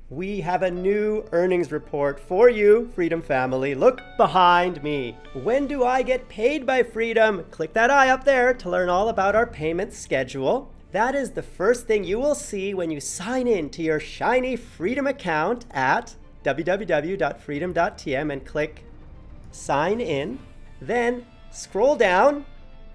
We have a new earnings report for you, Freedom family. Look behind me. When do I get paid by Freedom? Click that eye up there to learn all about our payment schedule. That is the first thing you will see when you sign in to your shiny Freedom account at www.freedom.tm and click sign in. Then scroll down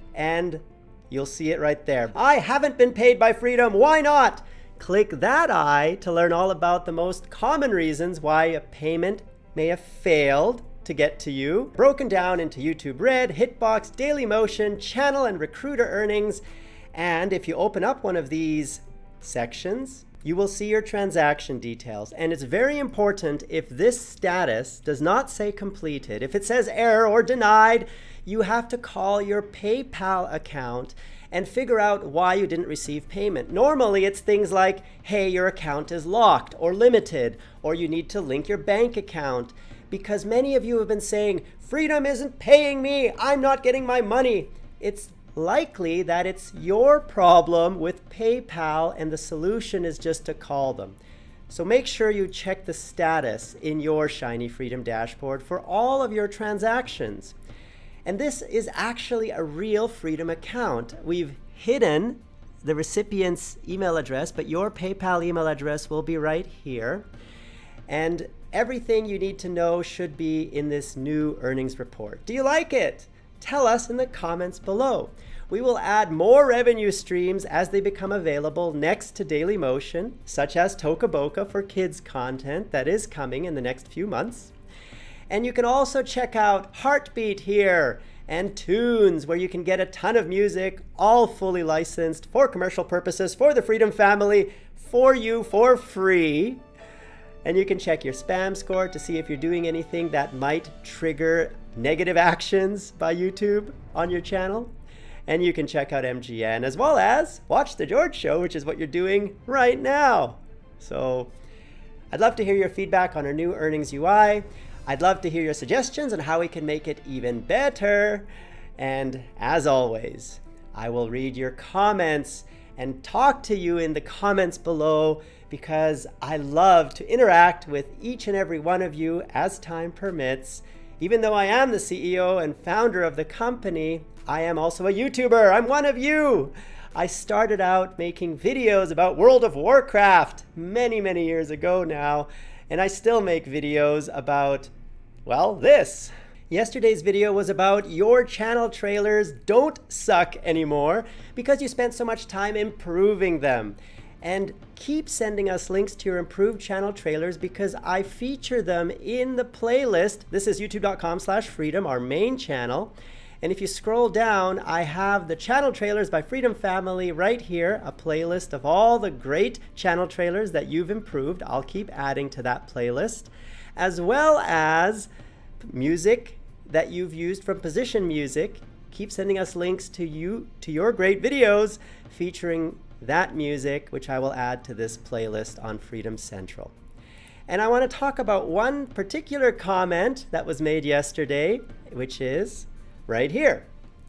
and you'll see it right there. I haven't been paid by Freedom. Why not? Click that eye to learn all about the most common reasons why a payment may have failed to get to you, broken down into YouTube Red, Hitbox, Dailymotion, channel and recruiter earnings. And if you open up one of these sections, you will see your transaction details. And it's very important, if this status does not say completed, if it says error or denied, you have to call your PayPal account and figure out why you didn't receive payment. Normally it's things like, hey, your account is locked or limited, or you need to link your bank account. Because many of you have been saying, Freedom isn't paying me, I'm not getting my money. It's likely that it's your problem with PayPal and the solution is just to call them. So make sure you check the status in your Shiny Freedom dashboard for all of your transactions. And this is actually a real Freedom account. We've hidden the recipient's email address, but your PayPal email address will be right here. And everything you need to know should be in this new earnings report. Do you like it? Tell us in the comments below. We will add more revenue streams as they become available next to Dailymotion, such as Toca Boca for kids content that is coming in the next few months. And you can also check out Heartbeat here and Tunes, where you can get a ton of music, all fully licensed for commercial purposes for the Freedom family, for you for free. And you can check your spam score to see if you're doing anything that might trigger negative actions by YouTube on your channel. And you can check out MGN as well as watch The George Show, which is what you're doing right now. So I'd love to hear your feedback on our new earnings UI. I'd love to hear your suggestions on how we can make it even better. And as always, I will read your comments and talk to you in the comments below, because I love to interact with each and every one of you as time permits. Even though I am the CEO and founder of the company, I am also a YouTuber. I'm one of you. I started out making videos about World of Warcraft many, many years ago now, and I still make videos about, well, this. Yesterday's video was about your channel trailers don't suck anymore because you spent so much time improving them. And keep sending us links to your improved channel trailers because I feature them in the playlist. This is youtube.com/freedom, our main channel. And if you scroll down, I have the channel trailers by Freedom Family right here, a playlist of all the great channel trailers that you've improved. I'll keep adding to that playlist, as well as music that you've used from Position Music. Keep sending us links to your great videos featuring that music, which I will add to this playlist on Freedom Central. And I want to talk about one particular comment that was made yesterday, which is right here.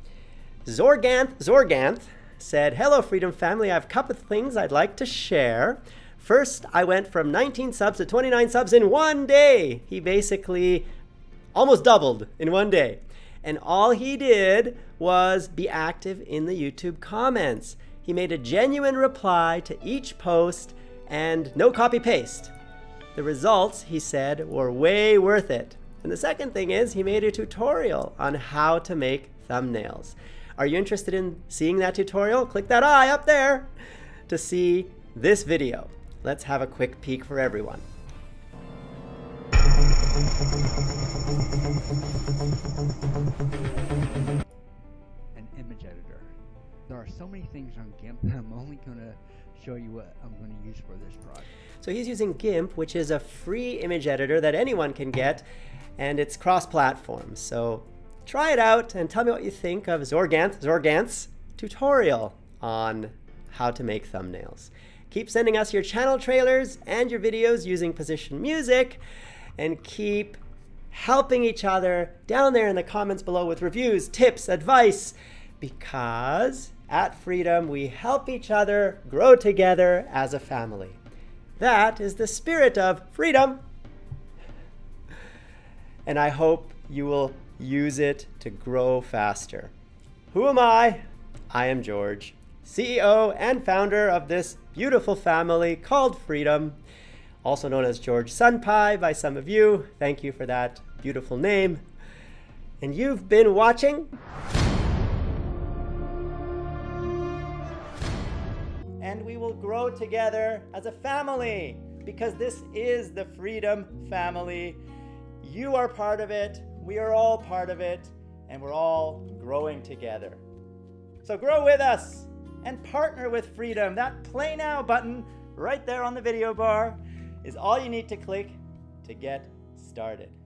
Zorganth said, hello Freedom family, I have a couple of things I'd like to share. First, I went from 19 subs to 29 subs in one day. He basically almost doubled in one day. And all he did was be active in the YouTube comments. He made a genuine reply to each post and no copy paste. The results, he said, were way worth it. And the second thing is he made a tutorial on how to make thumbnails. Are you interested in seeing that tutorial? Click that eye up there to see this video. Let's have a quick peek for everyone. An image editor. There are so many things on GIMP that I'm only going to show you what I'm going to use for this project. So he's using GIMP, which is a free image editor that anyone can get, and it's cross-platform. So try it out and tell me what you think of Zorganth's tutorial on how to make thumbnails. Keep sending us your channel trailers and your videos using Position Music, and keep helping each other down there in the comments below with reviews, tips, advice, because at Freedom we help each other grow together as a family. That is the spirit of freedom. And I hope you will use it to grow faster. Who am I? I am George, CEO and founder of this beautiful family called Freedom, also known as George Sunpie by some of you. Thank you for that beautiful name. And you've been watching. And we will grow together as a family because this is the Freedom family. You are part of it, we are all part of it, and we're all growing together. So grow with us and partner with Freedom. That Play Now button right there on the video bar is all you need to click to get started.